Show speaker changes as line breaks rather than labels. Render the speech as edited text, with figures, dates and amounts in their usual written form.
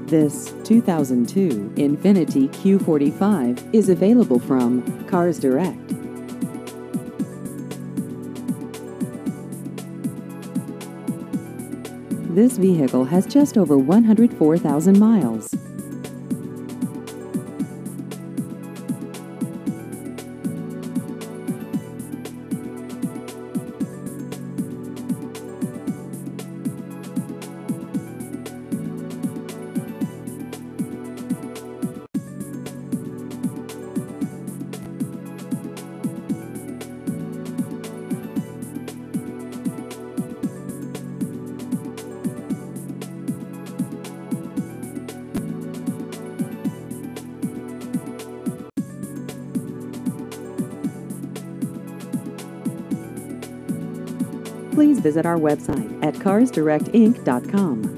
This 2002 Infiniti Q45 is available from Cars Direct. This vehicle has just over 104,000 miles. Please visit our website at carsdirectinc.com.